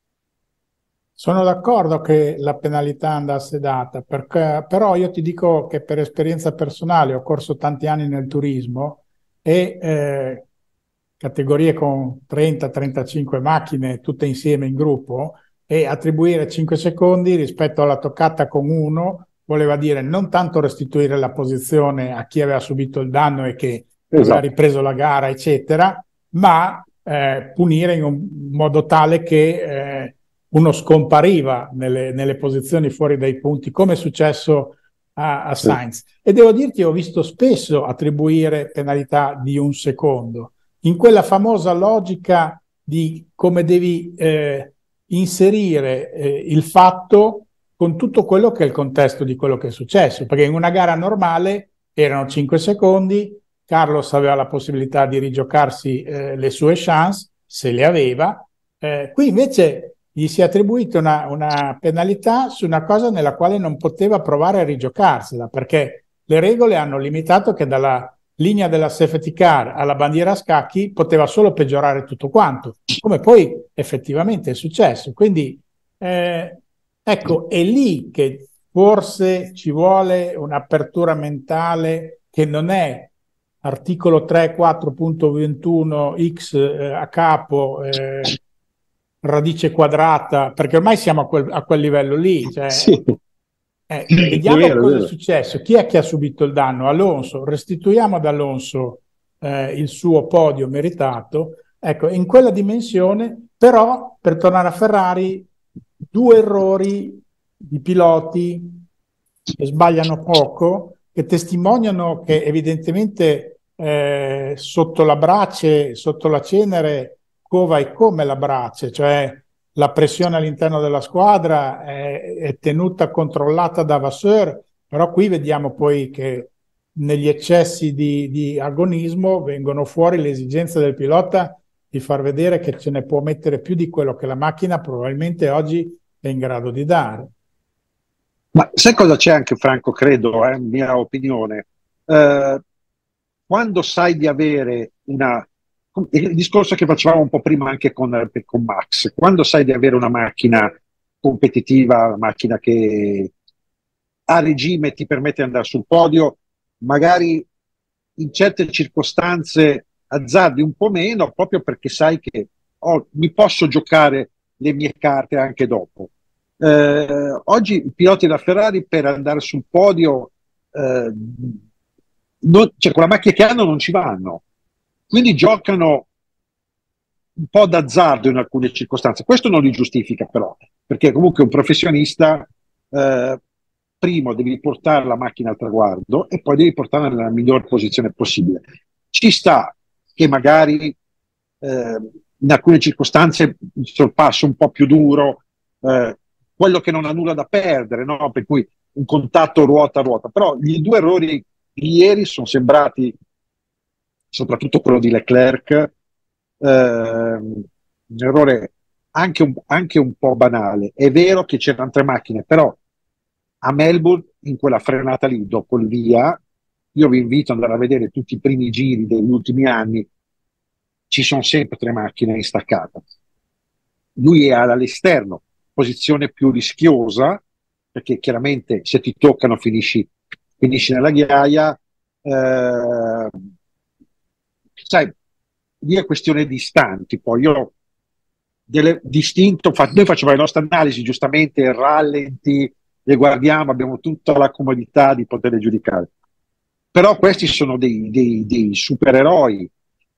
Sono d'accordo che la penalità andasse data, perché, però io ti dico che per esperienza personale ho corso tanti anni nel turismo e eh, categorie con trenta trentacinque macchine tutte insieme in gruppo, e attribuire cinque secondi rispetto alla toccata con uno voleva dire non tanto restituire la posizione a chi aveva subito il danno e che
Esatto.
aveva ripreso la gara, eccetera, ma eh, punire in un modo tale che eh, uno scompariva nelle, nelle posizioni fuori dai punti, come è successo a, a Sainz. E devo dirti, ho visto spesso attribuire penalità di un secondo, in quella famosa logica di come devi eh, inserire eh, il fatto con tutto quello che è il contesto di quello che è successo, perché in una gara normale erano cinque secondi, Carlos aveva la possibilità di rigiocarsi eh, le sue chance, se le aveva, eh, qui invece gli si è attribuita una, una penalità su una cosa nella quale non poteva provare a rigiocarsela, perché le regole hanno limitato che dalla linea della safety car alla bandiera a scacchi poteva solo peggiorare tutto quanto, come poi effettivamente è successo. Quindi eh, ecco, è lì che forse ci vuole un'apertura mentale che non è articolo tre quattro punto ventuno x eh, a capo eh, radice quadrata, perché ormai siamo a quel, a quel livello lì. Cioè,
sì.
eh, vediamo
è vero,
cosa
è
è successo, chi è che ha subito il danno? Alonso, restituiamo ad Alonso eh, il suo podio meritato. Ecco, in quella dimensione, però, per tornare a Ferrari, due errori di piloti che sbagliano poco, che testimoniano che evidentemente eh, sotto la brace, sotto la cenere, cova e come la brace, cioè la pressione all'interno della squadra è, è tenuta controllata da Vasseur, però qui vediamo poi che negli eccessi di, di agonismo vengono fuori le esigenze del pilota di far vedere che ce ne può mettere più di quello che la macchina probabilmente oggi è in grado di dare.
Ma sai cosa c'è anche, Franco, credo, è eh, mia opinione? Eh, quando sai di avere una... Il discorso che facevamo un po' prima anche con, con Max, quando sai di avere una macchina competitiva, una macchina che a regime ti permette di andare sul podio, magari in certe circostanze azzardi un po' meno, proprio perché sai che oh, mi posso giocare le mie carte anche dopo. Eh, oggi i piloti della Ferrari per andare sul podio, eh, non, cioè con la macchina che hanno non ci vanno, quindi giocano un po' d'azzardo in alcune circostanze. Questo non li giustifica però, perché comunque un professionista eh, primo devi portare la macchina al traguardo e poi devi portarla nella miglior posizione possibile. Ci sta che magari eh, in alcune circostanze il sorpasso un po' più duro, eh, quello che non ha nulla da perdere, no? Per cui un contatto ruota a ruota, però gli due errori di ieri sono sembrati, soprattutto quello di Leclerc, eh, un errore anche un, anche un po' banale. È vero che c'erano tre macchine, però a Melbourne, in quella frenata lì, dopo il via, io vi invito ad andare a vedere tutti i primi giri degli ultimi anni, ci sono sempre tre macchine in staccata. Lui è all'esterno, posizione più rischiosa, perché chiaramente se ti toccano finisci, finisci nella ghiaia. Eh, sai, lì è questione di istanti. Poi io delle, distinto, fa, noi facciamo le nostre analisi, giustamente, rallenti, le guardiamo, abbiamo tutta la comodità di poterle giudicare. Però questi sono dei, dei, dei supereroi,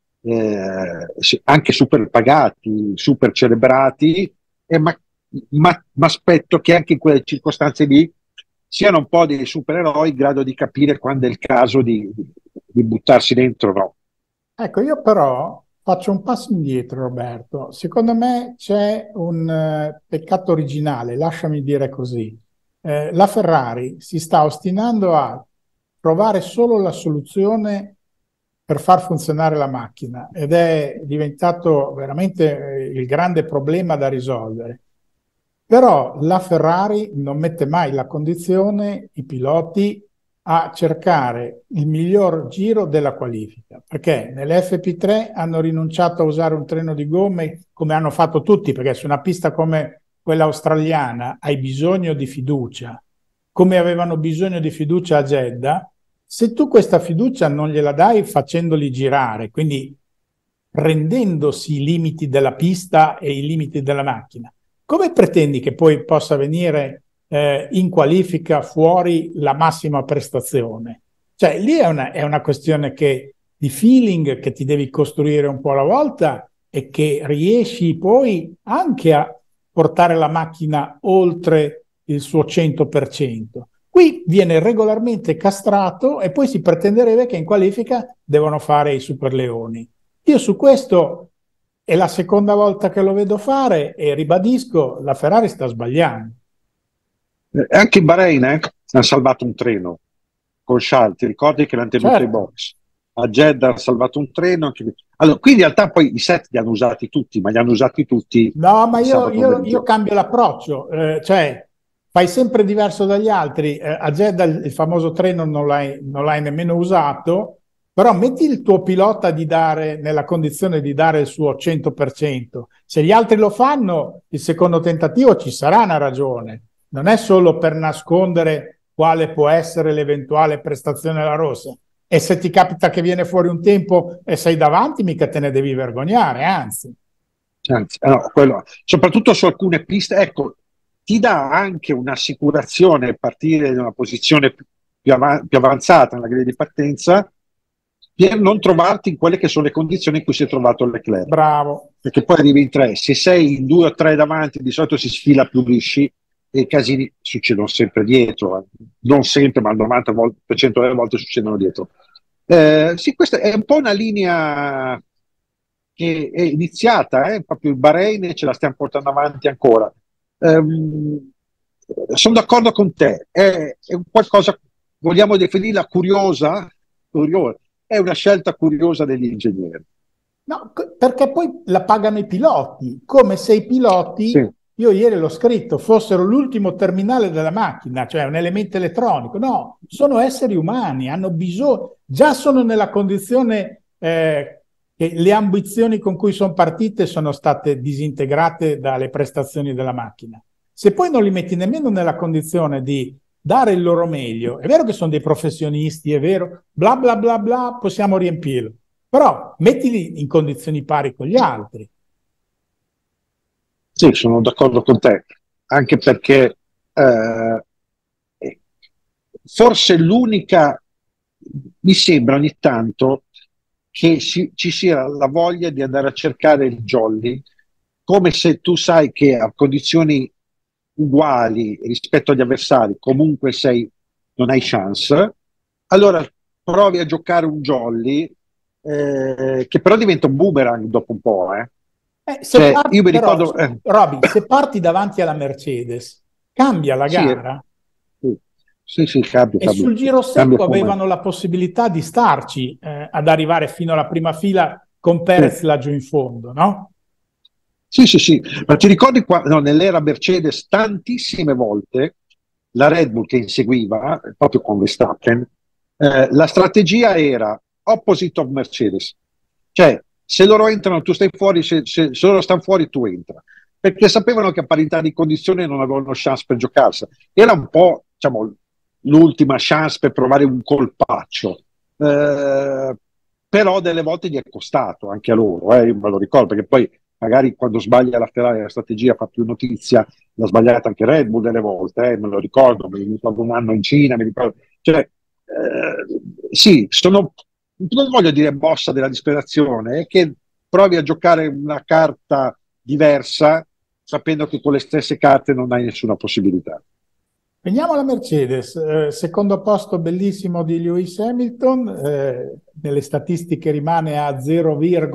eh, anche super pagati, super celebrati, e ma, ma, ma aspetto che anche in quelle circostanze lì siano un po' dei supereroi in grado di capire quando è il caso di, di, di buttarsi dentro, no?
Ecco, io però faccio un passo indietro, Roberto. Secondo me c'è un eh, peccato originale, lasciami dire così. Eh, la Ferrari si sta ostinando a trovare solo la soluzione per far funzionare la macchina ed è diventato veramente eh, il grande problema da risolvere. Però la Ferrari non mette mai la condizione, i piloti, a cercare il miglior giro della qualifica, perché nell'F P tre hanno rinunciato a usare un treno di gomme come hanno fatto tutti, perché su una pista come quella australiana hai bisogno di fiducia, come avevano bisogno di fiducia a Jeddah. Se tu questa fiducia non gliela dai facendoli girare, quindi rendendosi i limiti della pista e i limiti della macchina, come pretendi che poi possa venire eh, in qualifica fuori la massima prestazione? Cioè, lì è una, è una questione che, di feeling che ti devi costruire un po' alla volta e che riesci poi anche a portare la macchina oltre il suo cento per cento. Qui viene regolarmente castrato e poi si pretenderebbe che in qualifica devono fare i superleoni. Io su questo è la seconda volta che lo vedo fare e ribadisco, la Ferrari sta sbagliando.
Eh, anche in Bahrain eh, hanno salvato un treno con Charles, ti ricordi che l'hanno tenuto ai
Certo.
box? A Jeddah hanno salvato un treno. Anche... Allora, qui in realtà poi i set li hanno usati tutti, ma li hanno usati tutti
No, ma
il
io,
sabato
io, io
pomeriggio.
cambio l'approccio, eh, cioè fai sempre diverso dagli altri. Eh, a Jeddah il, il famoso treno non l'hai, non l'hai nemmeno usato, però metti il tuo pilota di dare, nella condizione di dare il suo cento per cento. Se gli altri lo fanno, il secondo tentativo ci sarà una ragione. Non è solo per nascondere quale può essere l'eventuale prestazione alla rossa. E se ti capita che viene fuori un tempo e sei davanti, mica te ne devi vergognare, anzi.
Anzi, eh, no, quello, soprattutto su alcune piste, ecco, ti dà anche un'assicurazione partire da una posizione più, più, av- più avanzata nella griglia di partenza per non trovarti in quelle che sono le condizioni in cui si è trovato Leclerc.
Bravo.
Perché poi arrivi in tre, se sei in due o tre davanti, di solito si sfila più lisci e i casini succedono sempre dietro, eh. Non sempre, ma il novanta per cento delle volte succedono dietro. Eh, sì, questa è un po' una linea che è iniziata, eh, proprio il Bahrain e ce la stiamo portando avanti ancora. Ehm, sono d'accordo con te, è, è un qualcosa, vogliamo definirla curiosa, curiosa, è una scelta curiosa degli ingegneri.
No, perché poi la pagano i piloti, come se i piloti,
Sì.
io ieri l'ho scritto, fossero l'ultimo terminale della macchina, cioè un elemento elettronico. No, sono esseri umani, hanno bisogno, già sono nella condizione eh, che le ambizioni con cui sono partite sono state disintegrate dalle prestazioni della macchina. Se poi non li metti nemmeno nella condizione di dare il loro meglio, è vero che sono dei professionisti, è vero, bla bla bla bla, possiamo riempirlo. Però mettili in condizioni pari con gli altri.
Sì, sono d'accordo con te, anche perché eh, forse l'unica, mi sembra ogni tanto che si- ci sia la voglia di andare a cercare il jolly, come se tu sai che a condizioni uguali rispetto agli avversari comunque sei, non hai chance, allora provi a giocare un jolly eh, che però diventa un boomerang dopo un po'. Eh.
Eh, se
Cioè,
parti,
io mi
però,
ricordo... eh,
Roby, se parti davanti alla Mercedes, cambia la
sì, eh,
gara
sì, sì, sì, cambia,
e
cambia,
sul giro
cambia
secco
come...
avevano la possibilità di starci eh, ad arrivare fino alla prima fila con
Sì.
Perez laggiù in fondo, no?
Sì, sì, sì, ma ti ricordi qua, no, nell'era Mercedes tantissime volte la Red Bull che inseguiva, proprio con Verstappen, eh, la strategia era opposite of Mercedes, cioè se loro entrano tu stai fuori, se, se, se loro stanno fuori tu entra, perché sapevano che a parità di condizioni non avevano chance per giocarsela. Era un po', diciamo, l'ultima chance per provare un colpaccio, eh, però delle volte gli è costato anche a loro, eh, io me lo ricordo, perché poi magari quando sbaglia la Ferrari la strategia fa più notizia, l'ha sbagliata anche Red Bull delle volte, eh, me lo ricordo, mi ricordo un anno in Cina, mi ricordo, cioè, eh, sì, sono, non voglio dire mossa della disperazione, è che provi a giocare una carta diversa sapendo che con le stesse carte non hai nessuna possibilità.
Veniamo alla Mercedes, eh, secondo posto bellissimo di Lewis Hamilton, eh, nelle statistiche rimane a zero,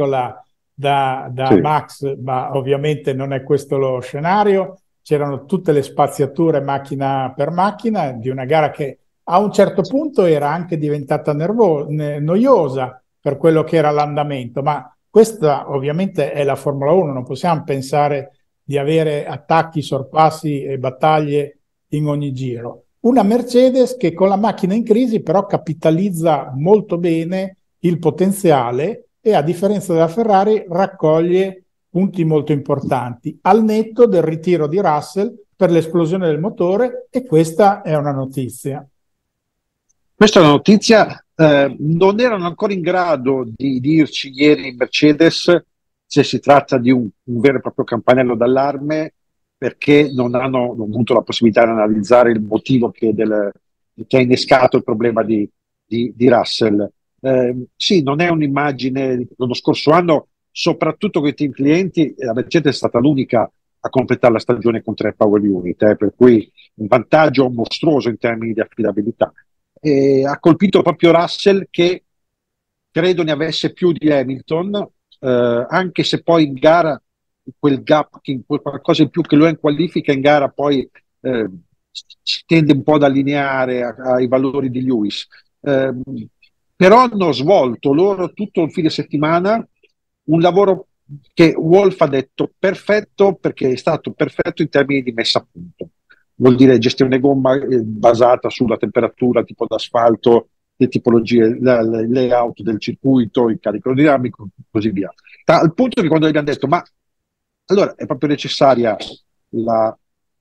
da, da
Sì.
Max, ma ovviamente non è questo lo scenario. C'erano tutte le spaziature macchina per macchina di una gara che a un certo punto era anche diventata nervo- noiosa per quello che era l'andamento, ma questa ovviamente è la Formula uno, non possiamo pensare di avere attacchi, sorpassi e battaglie in ogni giro. Una Mercedes che con la macchina in crisi però capitalizza molto bene il potenziale e a differenza della Ferrari raccoglie punti molto importanti al netto del ritiro di Russell per l'esplosione del motore, e questa è una notizia.
Questa è una notizia, eh, non erano ancora in grado di dirci ieri in Mercedes se si tratta di un, un vero e proprio campanello d'allarme, perché non hanno, non avuto la possibilità di analizzare il motivo che, del, che ha innescato il problema di, di, di Russell. Eh, sì, non è un'immagine. L'anno scorso anno, soprattutto con i team clienti, la Mercedes è stata l'unica a completare la stagione con tre power unit, eh, per cui un vantaggio mostruoso in termini di affidabilità. E ha colpito proprio Russell, che credo ne avesse più di Hamilton, eh, anche se poi in gara quel gap, quel qualcosa in più che lui ha in qualifica, in gara poi eh, si tende un po' ad allineare a, ai valori di Lewis. Eh, però hanno svolto loro tutto il fine settimana un lavoro che Wolf ha detto perfetto, perché è stato perfetto in termini di messa a punto. Vuol dire gestione gomma eh, basata sulla temperatura, tipo d'asfalto, le tipologie, la, la, il layout del circuito, il carico dinamico, così via. Al punto che quando gli abbiamo detto, ma allora è proprio necessaria la,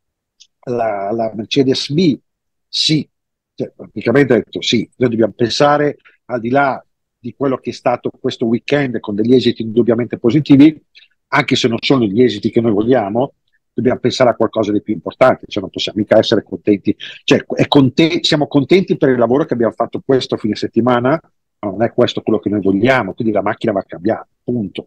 la, la Mercedes B? Sì, cioè, praticamente ha detto sì, noi dobbiamo pensare al di là di quello che è stato questo weekend con degli esiti indubbiamente positivi, anche se non sono gli esiti che noi vogliamo, dobbiamo pensare a qualcosa di più importante, cioè non possiamo mica essere contenti, cioè è conte- siamo contenti per il lavoro che abbiamo fatto questo fine settimana, ma non è questo quello che noi vogliamo, quindi la macchina va cambiata, punto.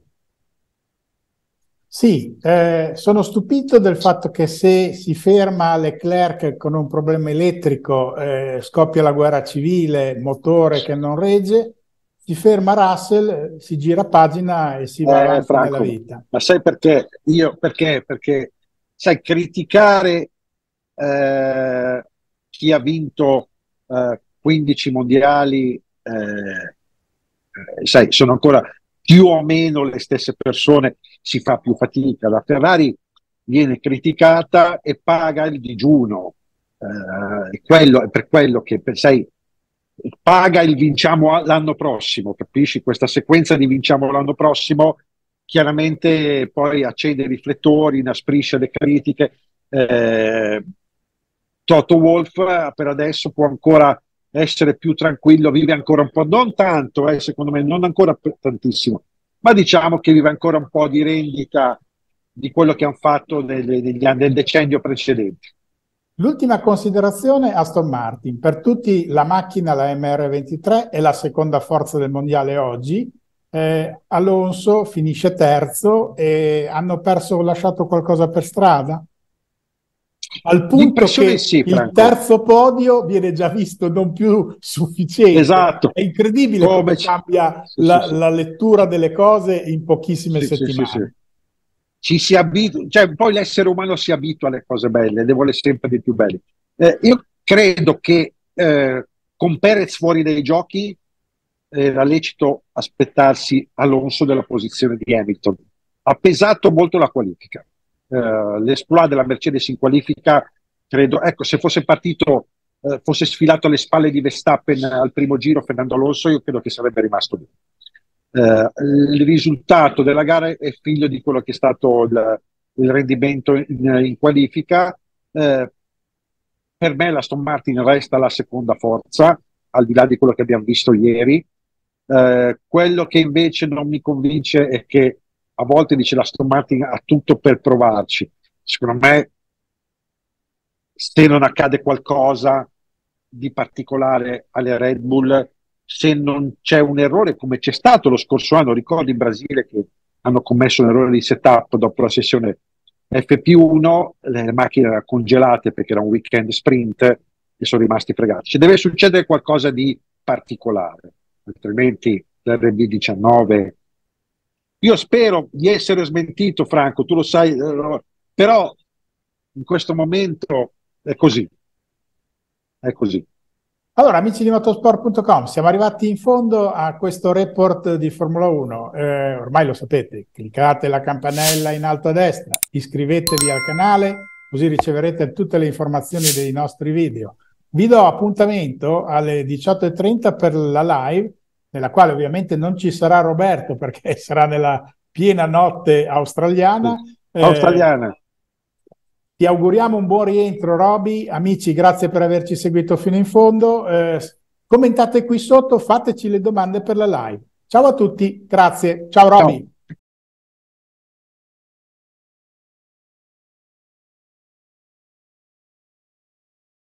Sì, eh, sono stupito del fatto che se si ferma Leclerc con un problema elettrico, eh, scoppia la guerra civile, motore che non regge, si ferma Russell, si gira pagina e si va
Eh,
avanti nella
Franco,
vita.
ma sai perché? Io perché? Perché sai, criticare eh, chi ha vinto eh, quindici mondiali, eh, eh, sai, sono ancora più o meno le stesse persone, si fa più fatica. La Ferrari viene criticata e paga il digiuno. Eh, quello, è per quello che, sai, paga il vinciamo l'anno prossimo, capisci? Questa sequenza di vinciamo l'anno prossimo chiaramente poi accende i riflettori, inasprisce le critiche. Eh, Toto Wolff per adesso può ancora essere più tranquillo, vive ancora un po', non tanto, eh, secondo me, non ancora tantissimo, ma diciamo che vive ancora un po' di rendita di quello che hanno fatto nel, negli anni, nel decennio precedente.
L'ultima considerazione, Aston Martin. Per tutti la macchina, la M R ventitré, è la seconda forza del mondiale oggi. Eh, Alonso finisce terzo e hanno perso, lasciato qualcosa per strada? Al punto
L'impressione
che
sì,
il
Franco,
terzo podio viene già visto non più sufficiente.
esatto,
È incredibile come
come...
cambia
Sì, sì,
la,
sì.
la lettura delle cose in pochissime
Sì, sì, sì, sì.
settimane.
Ci si abitua, cioè poi l'essere umano si abitua alle cose belle, le vuole sempre di più belle. Eh, io credo che eh, con Perez fuori dai giochi era lecito aspettarsi Alonso della posizione di Hamilton. Ha pesato molto la qualifica. Eh, l'esploit della Mercedes in qualifica credo, ecco, se fosse partito, eh, fosse sfilato alle spalle di Verstappen al primo giro Fernando Alonso, io credo che sarebbe rimasto lì. Eh, il risultato della gara è figlio di quello che è stato il, il rendimento in, in qualifica. Eh, per me l'Aston Martin resta la seconda forza, al di là di quello che abbiamo visto ieri. Eh, quello che invece non mi convince è che a volte dice l'Aston Martin ha tutto per provarci. Secondo me, se non accade qualcosa di particolare alle Red Bull, se non c'è un errore come c'è stato lo scorso anno, ricordo in Brasile che hanno commesso un errore di setup dopo la sessione F P uno, le macchine erano congelate perché era un weekend sprint e sono rimasti fregati. Ci deve succedere qualcosa di particolare, altrimenti l'R B diciannove. Io spero di essere smentito, Franco, tu lo sai, eh, però in questo momento è così, è così.
Allora, amici di motorsport punto com, siamo arrivati in fondo a questo report di Formula uno. Eh, ormai lo sapete, cliccate la campanella in alto a destra, iscrivetevi al canale, così riceverete tutte le informazioni dei nostri video. Vi do appuntamento alle diciotto e trenta per la live, nella quale ovviamente non ci sarà Roberto perché sarà nella piena notte australiana. Eh,
Australiana.
Ti auguriamo un buon rientro, Roby. Amici, grazie per averci seguito fino in fondo. Eh, commentate qui sotto, fateci le domande per la live. Ciao a tutti, grazie. Ciao, Roby. Ciao.